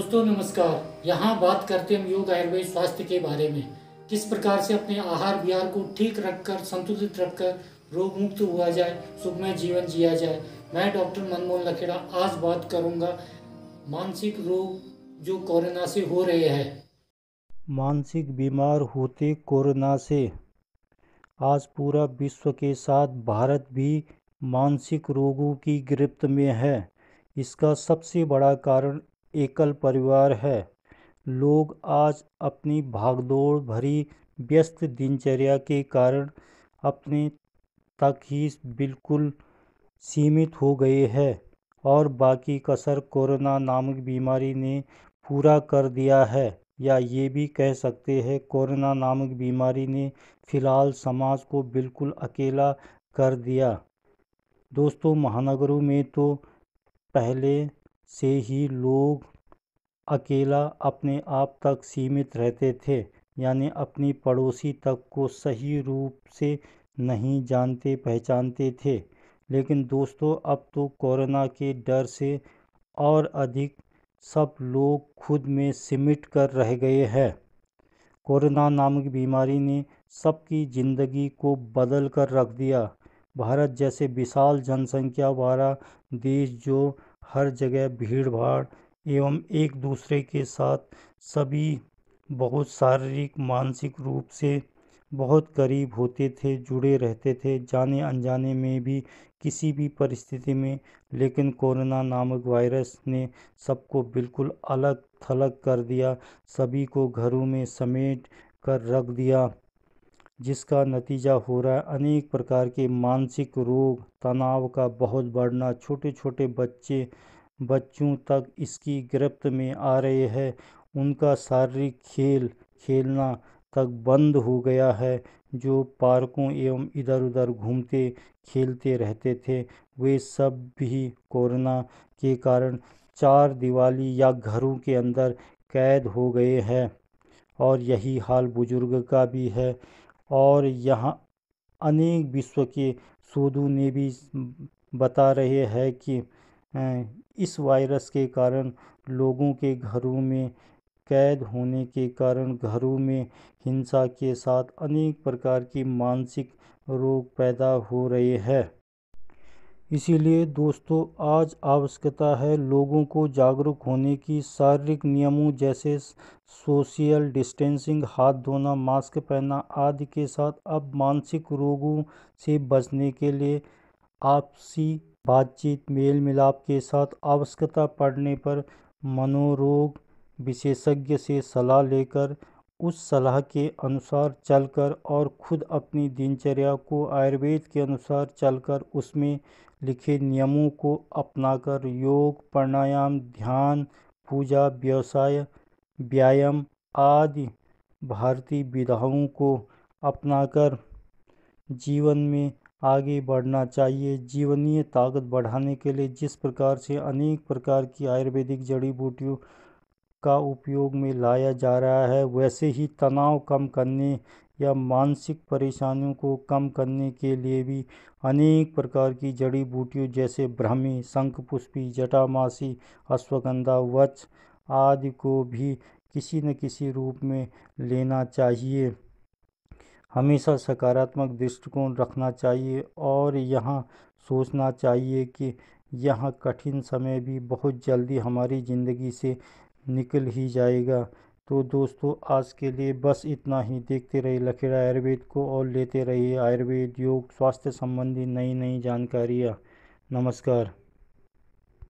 दोस्तों नमस्कार। यहाँ बात करते हैं हम योग आयुर्वेद स्वास्थ्य के बारे में। किस प्रकार से अपने आहार विहार को ठीक रखकर संतुलित रखकर रोग मुक्त हुआ जाए, सुखमय जीवन जिया जाए। मैं डॉक्टर मनमोहन लखेड़ा आज बात करूँगा मानसिक रोग जो कोरोना से हो रहे हैं। मानसिक बीमार होते कोरोना से आज पूरा विश्व के साथ भारत भी मानसिक रोगों की गिरफ्त में है। इसका सबसे बड़ा कारण एकल परिवार है। लोग आज अपनी भागदौड़ भरी व्यस्त दिनचर्या के कारण अपने तक ही बिल्कुल सीमित हो गए हैं और बाकी कसर कोरोना नामक बीमारी ने पूरा कर दिया है। या ये भी कह सकते हैं कोरोना नामक बीमारी ने फिलहाल समाज को बिल्कुल अकेला कर दिया। दोस्तों, महानगरों में तो पहले से ही लोग अकेला अपने आप तक सीमित रहते थे, यानी अपनी पड़ोसी तक को सही रूप से नहीं जानते पहचानते थे। लेकिन दोस्तों, अब तो कोरोना के डर से और अधिक सब लोग खुद में सिमट कर रह गए हैं। कोरोना नामक बीमारी ने सबकी ज़िंदगी को बदल कर रख दिया। भारत जैसे विशाल जनसंख्या वाला देश, जो हर जगह भीड़ भाड़ एवं एक दूसरे के साथ सभी बहुत शारीरिक मानसिक रूप से बहुत करीब होते थे, जुड़े रहते थे, जाने अनजाने में भी किसी भी परिस्थिति में। लेकिन कोरोना नामक वायरस ने सबको बिल्कुल अलग थलग कर दिया, सभी को घरों में समेट कर रख दिया, जिसका नतीजा हो रहा है अनेक प्रकार के मानसिक रोग, तनाव का बहुत बढ़ना। छोटे छोटे बच्चों तक इसकी गिरफ्त में आ रहे हैं। उनका शारीरिक खेल खेलना तक बंद हो गया है। जो पार्कों एवं इधर उधर घूमते खेलते रहते थे, वे सब भी कोरोना के कारण चार दीवारी या घरों के अंदर कैद हो गए हैं। और यही हाल बुजुर्ग का भी है। और यहाँ अनेक विश्व के शोधों ने भी बता रहे हैं कि इस वायरस के कारण लोगों के घरों में कैद होने के कारण घरों में हिंसा के साथ अनेक प्रकार की मानसिक रोग पैदा हो रहे हैं। इसीलिए दोस्तों, आज आवश्यकता है लोगों को जागरूक होने की। शारीरिक नियमों जैसे सोशल डिस्टेंसिंग, हाथ धोना, मास्क पहनना आदि के साथ अब मानसिक रोगों से बचने के लिए आपसी बातचीत, मेल मिलाप के साथ आवश्यकता पड़ने पर मनोरोग विशेषज्ञ से सलाह लेकर उस सलाह के अनुसार चलकर और खुद अपनी दिनचर्या को आयुर्वेद के अनुसार चलकर उसमें लिखे नियमों को अपनाकर योग, प्राणायाम, ध्यान, पूजा, व्यवसाय, व्यायाम आदि भारतीय विधाओं को अपनाकर जीवन में आगे बढ़ना चाहिए। जीवनीय ताकत बढ़ाने के लिए जिस प्रकार से अनेक प्रकार की आयुर्वेदिक जड़ी बूटियों का उपयोग में लाया जा रहा है, वैसे ही तनाव कम करने या मानसिक परेशानियों को कम करने के लिए भी अनेक प्रकार की जड़ी बूटियों जैसे ब्राह्मी, शंखपुष्पी, जटामासी, अश्वगंधा, वृक्ष आदि को भी किसी न किसी रूप में लेना चाहिए। हमेशा सकारात्मक दृष्टिकोण रखना चाहिए और यहाँ सोचना चाहिए कि यह कठिन समय भी बहुत जल्दी हमारी ज़िंदगी से निकल ही जाएगा। तो दोस्तों, आज के लिए बस इतना ही। देखते रहिए लखेड़ा आयुर्वेद को और लेते रहिए आयुर्वेद, योग, स्वास्थ्य संबंधी नई नई जानकारियाँ। नमस्कार।